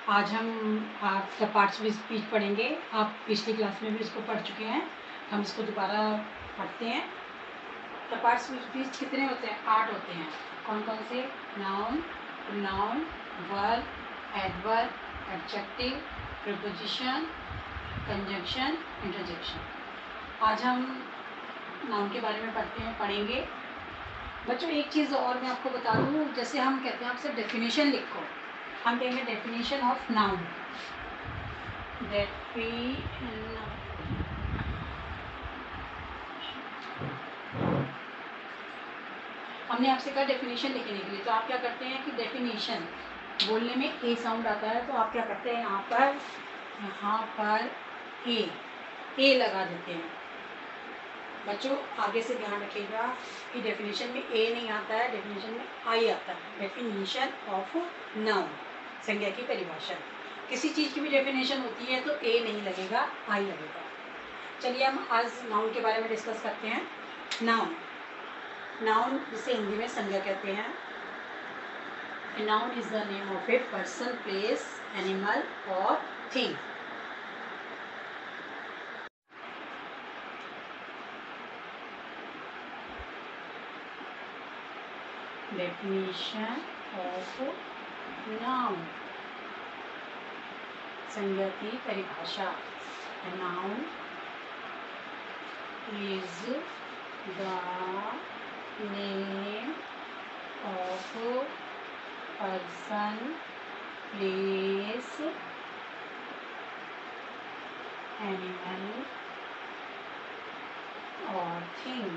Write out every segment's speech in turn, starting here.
आज हम आप द पार्ट्स ऑफ स्पीच पढ़ेंगे। आप पिछली क्लास में भी इसको पढ़ चुके हैं, हम इसको दोबारा पढ़ते हैं। द पार्ट्स ऑफ स्पीच कितने होते हैं? 8 होते हैं। कौन कौन से? Noun, pronoun, verb, adverb, adjective, preposition, conjunction, interjection. आज हम नाउन के बारे में पढ़ेंगे। बच्चों एक चीज़ और मैं आपको बता दूँ, जैसे हम कहते हैं आपसे डेफिनेशन लिखो, हम कहेंगे डेफिनेशन ऑफ नाउन। हमने आपसे कहा डेफिनेशन लिखने के लिए, तो आप क्या करते हैं कि डेफिनेशन बोलने में ए साउंड आता है, तो आप क्या करते हैं यहाँ पर ए लगा देते हैं। बच्चों आगे से ध्यान रखिएगा कि डेफिनेशन में ए नहीं आता है, डेफिनेशन में आई आता है। डेफिनेशन ऑफ नाउन, संज्ञा की परिभाषा। किसी चीज़ की भी डेफिनेशन होती है तो ए नहीं लगेगा, आई लगेगा। चलिए हम आज नाउन के बारे में डिस्कस करते हैं। नाउन जिसे हिंदी में संज्ञा कहते हैं। A noun is the name of a person, place, animal or thing. Definition of noun, संज्ञा की परिभाषा। A noun is the name of person, place, animal or thing.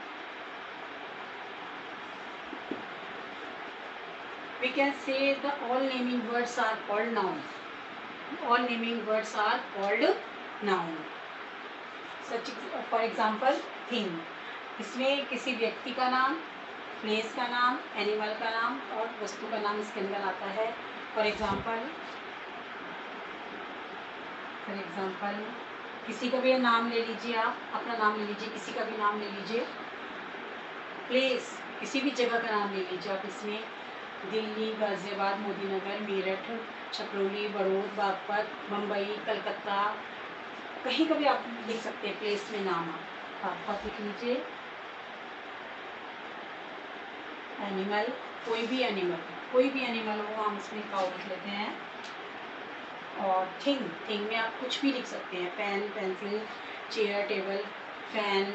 We can say the all naming words are called noun. All naming words are called noun. Such for example thing, इसमें किसी व्यक्ति का नाम, place का नाम, animal का नाम और वस्तु का नाम इसके अंदर आता है। फॉर एग्जाम्पल किसी का भी नाम ले लीजिए, आप अपना नाम ले लीजिए, किसी का भी नाम ले लीजिए। प्लेस, किसी भी जगह का नाम ले लीजिए आप। इसमें दिल्ली, गाजियाबाद, मोदीनगर, मेरठ, छपरौली, बड़ौद, बागपत, मुंबई, कलकत्ता, कहीं का भी आप लिख सकते हैं प्लेस में नाम। आप लिख लीजिए। एनिमल, कोई भी एनिमल हो, हम उसमें काउ लिख लेते हैं। और थिंग में आप कुछ भी लिख सकते हैं। Pen, pencil, chair, table, fan,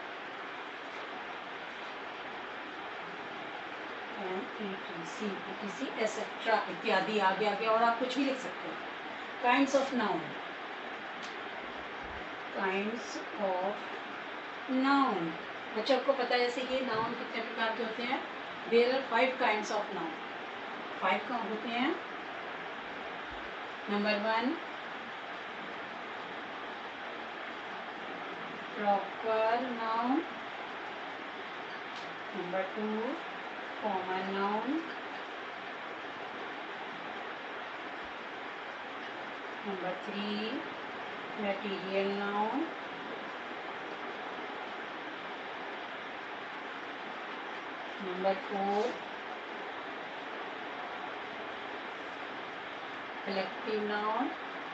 etcetera इत्यादि, आगे और आप कुछ भी लिख सकते हैं। काइंड्स ऑफ नाउन, बच्चों को पता है जैसे ये नाउन कितने प्रकार के होते हैं। There are 5 kinds of noun. 5 कौन होते हैं? Number 1 proper noun, number 2 common noun, number 3 material noun, number 4 collective noun,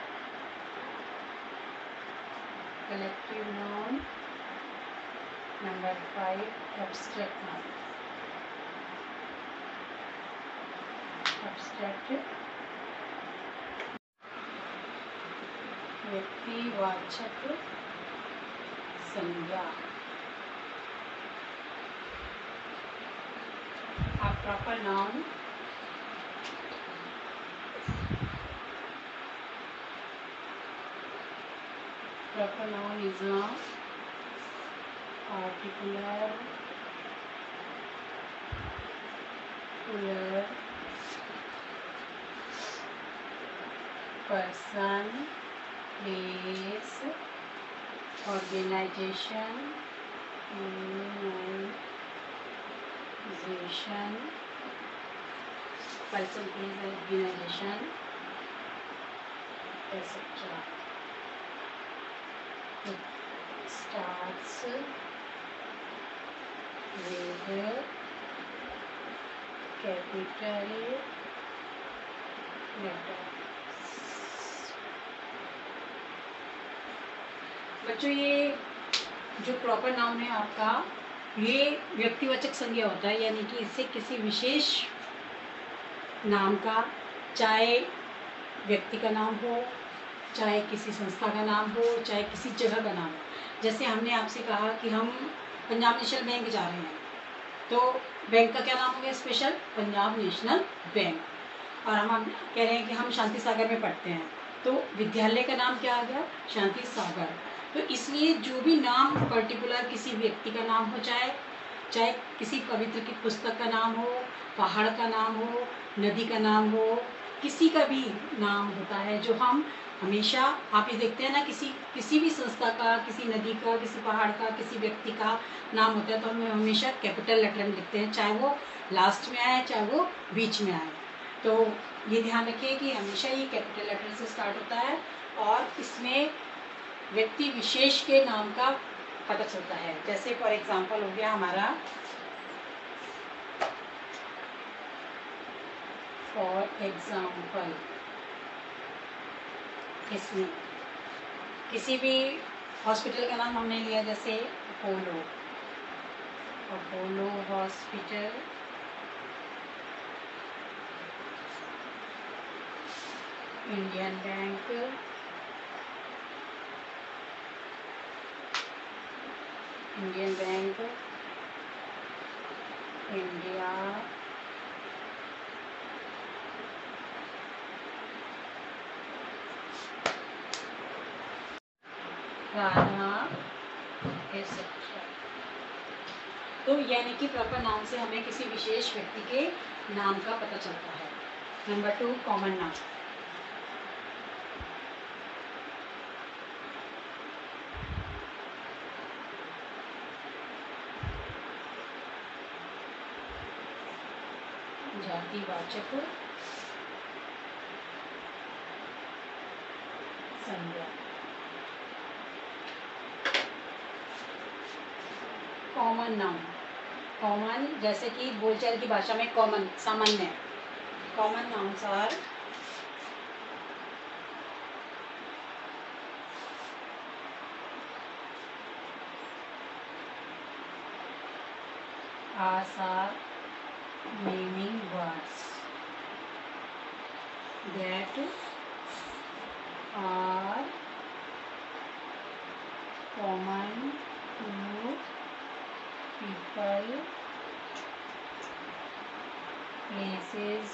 number 5 abstract noun, व्यक्तिवाचक संज्ञा। A proper noun, is a particular person, place, organization, person, place, organization, etc. It starts with capital letter. बच्चों ये जो proper noun है आपका, ये व्यक्तिवाचक संज्ञा होता है, यानी कि इससे किसी विशेष नाम का, चाहे व्यक्ति का नाम हो, चाहे किसी संस्था का नाम हो, चाहे किसी जगह का नाम हो। जैसे हमने आपसे कहा कि हम पंजाब नेशनल बैंक जा रहे हैं, तो बैंक का क्या नाम हो गया स्पेशल, पंजाब नेशनल बैंक। और हम कह रहे हैं कि हम शांति सागर में पढ़ते हैं, तो विद्यालय का नाम क्या आ गया, शांति सागर। तो इसलिए जो भी नाम पर्टिकुलर किसी व्यक्ति का नाम हो, चाहे किसी पवित्र की पुस्तक का नाम हो, पहाड़ का नाम हो, नदी का नाम हो, किसी का भी नाम होता है जो हम हमेशा, आप ये देखते हैं ना, किसी भी संस्था का, किसी नदी का, किसी पहाड़ का, किसी व्यक्ति का नाम होता है तो हम हमेशा कैपिटल लेटर में लिखते हैं, चाहे वो लास्ट में आए चाहे वो बीच में आए। तो ये ध्यान रखिए कि हमेशा ये कैपिटल लेटर से स्टार्ट होता है और इसमें व्यक्ति विशेष के नाम का पता चलता है। जैसे फॉर एग्जाम्पल हो गया हमारा, फॉर एग्जाम्पल इसमें किसी भी हॉस्पिटल का नाम हमने लिया, जैसे Apollo hospital, Indian bank, India, Radha, etcetera. तो यानी कि प्रॉपर नाउन से हमें किसी विशेष व्यक्ति के नाम का पता चलता है। Number 2, common noun. जातिवाचक संज्ञा। कॉमन नाउन, कॉमन जैसे कि बोलचाल की भाषा में कॉमन, सामान्य। Common nouns are naming words that are common to people, places,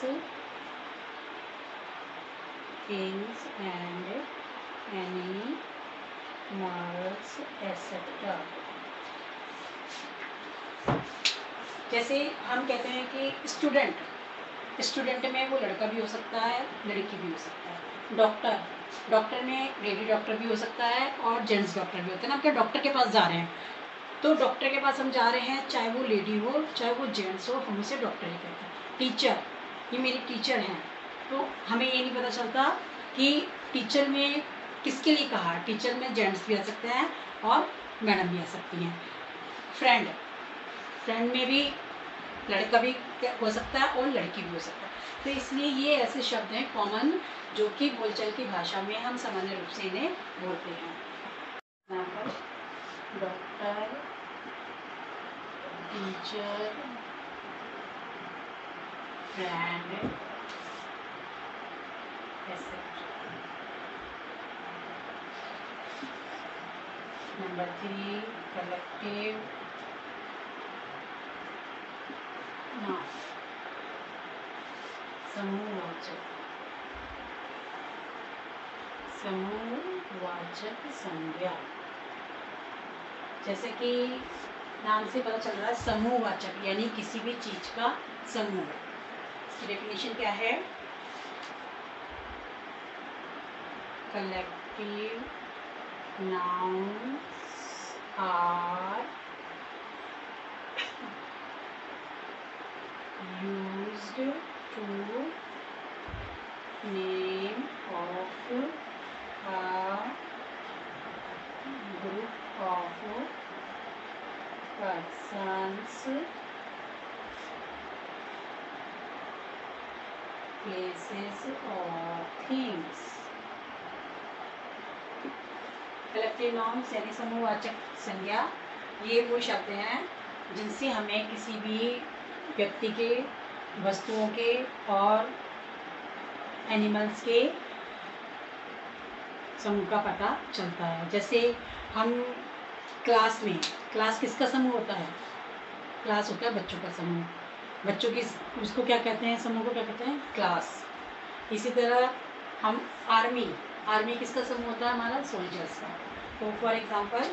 things and animals, etc. जैसे हम कहते हैं कि स्टूडेंट में वो लड़का भी हो सकता है, लड़की भी हो सकता है। डॉक्टर में लेडी डॉक्टर भी हो सकता है और जेंट्स डॉक्टर भी होते हैं ना। आप क्या डॉक्टर के पास जा रहे हैं, तो डॉक्टर के पास हम जा रहे हैं, चाहे वो लेडी हो चाहे वो जेंट्स हो, हम उसे डॉक्टर ही कहते हैं। टीचर, ये मेरी टीचर हैं, तो हमें ये नहीं पता चलता कि टीचर में किसके लिए कहा। टीचर में जेंट्स भी आ सकते हैं और मैडम भी आ सकती हैं। फ्रेंड में भी लड़का भी हो सकता है और लड़की भी हो सकता है। तो इसलिए ये ऐसे शब्द हैं कॉमन, जो कि बोलचाल की भाषा में हम सामान्य रूप से इन्हें बोलते हैं। Doctor, teacher, friend, etcetera. Number 3, collective noun, समूहवाचक संज्ञा। जैसे कि नाम से पता चल रहा है समूहवाचक, यानी किसी भी चीज का समूह। इसकी डेफिनेशन क्या है, collective nouns are used to name of a group of persons, places or things। Collective nouns यानी समूहवाचक संज्ञा, ये वो शब्द हैं जिनसे हमें किसी भी व्यक्ति के, वस्तुओं के और एनिमल्स के समूह का पता चलता है। जैसे हम क्लास में, क्लास किसका समूह होता है? क्लास होता है बच्चों का समूह। बच्चों की उसको क्या कहते हैं? समूह को क्या कहते हैं? क्लास। इसी तरह हम आर्मी, आर्मी किसका समूह होता है? हमारा सोल्जर्स का। तो for example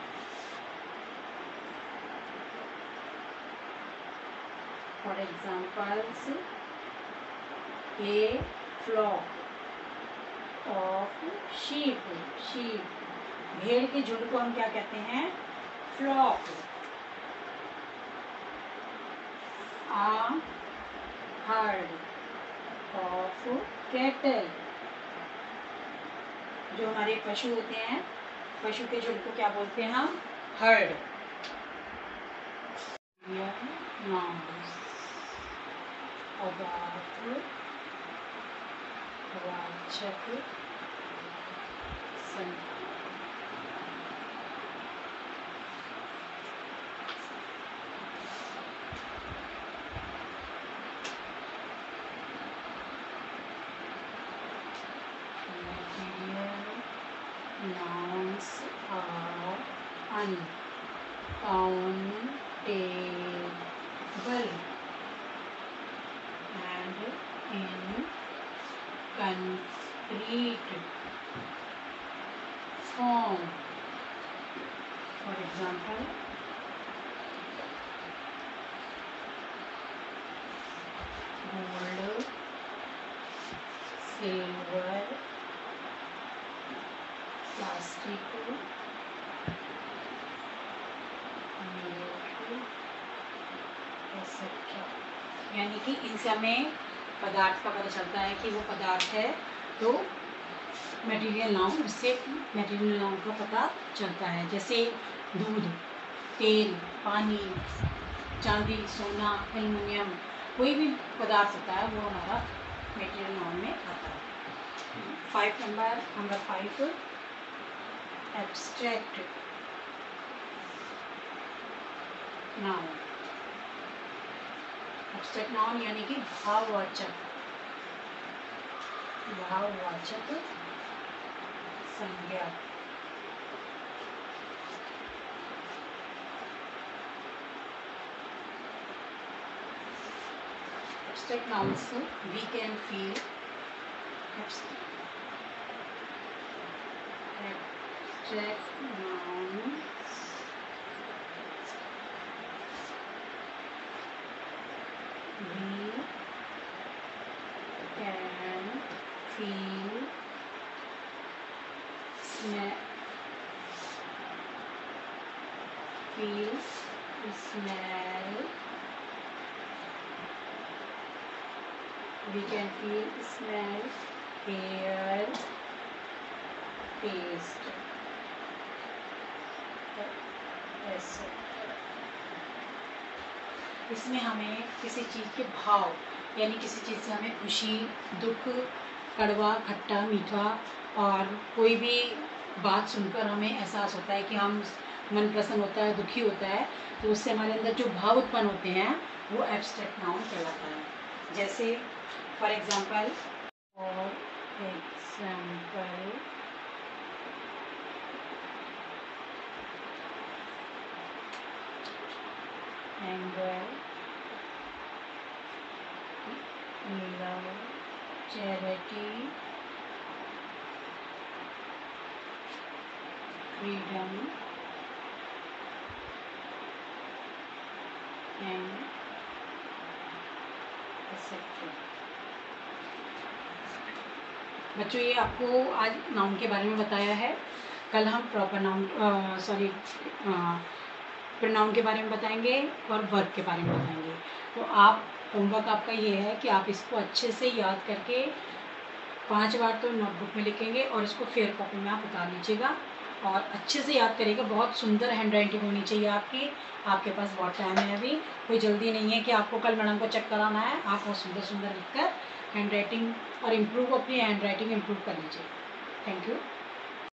a flock of sheep, भेड़ के झुंड को हम क्या कहते हैं? Flock. A herd of cattle, जो हमारे पशु होते हैं, पशु के झुंड को क्या बोलते हैं हम? हर्ड। वाचक संज्ञा। Nouns are uncountable and incomplete form. For example, gold, silver, plastic, etcetera. यानी कि इनसे हमें पदार्थ का पता चलता है कि वो पदार्थ है, तो मटेरियल नाउन, उससे मटेरियल नाउन का पता चलता है। जैसे दूध, तेल, पानी, चांदी, सोना, एल्युमिनियम, कोई भी पदार्थ होता है वो हमारा मटेरियल नाउन में आता है। 5 number 5 abstract noun. Abstract noun यानी कि भाववाचक संज्ञा। Abstract nouns we can feel. Abstract nouns we can feel, smell, we can feel, smell, hear, taste, etc. इसमें हमें किसी चीज़ के भाव, यानी किसी चीज़ से हमें खुशी, दुख, कड़वा, खट्टा, मीठा, और कोई भी बात सुनकर हमें एहसास होता है कि हम मन प्रसन्न होता है, दुखी होता है, तो उससे हमारे अंदर जो भाव उत्पन्न होते हैं वो एब्स्ट्रैक्ट नाउन कहलाता है। जैसे for example anger, love, charity, freedom and etcetera. बच्चों, ये आपको आज नाउन के बारे में बताया है। कल हम प्रॉपर नाउन प्रोनाउन के बारे में बताएंगे और वर्ब के बारे में बताएंगे। तो आप, होमवर्क आपका ये है कि आप इसको अच्छे से याद करके 5 बार तो नोटबुक में लिखेंगे और इसको फेयर कॉपी में आप उतार लीजिएगा और अच्छे से याद करेगा। बहुत सुंदर हैंड राइटिंग होनी चाहिए आपकी। आपके पास बहुत टाइम है, अभी कोई जल्दी नहीं है कि आपको कल मैडम को चेक कराना है। आप बहुत सुंदर सुंदर लिखकर हैंड राइटिंग और अपनी हैंड राइटिंग इम्प्रूव कर लीजिए। Thank you.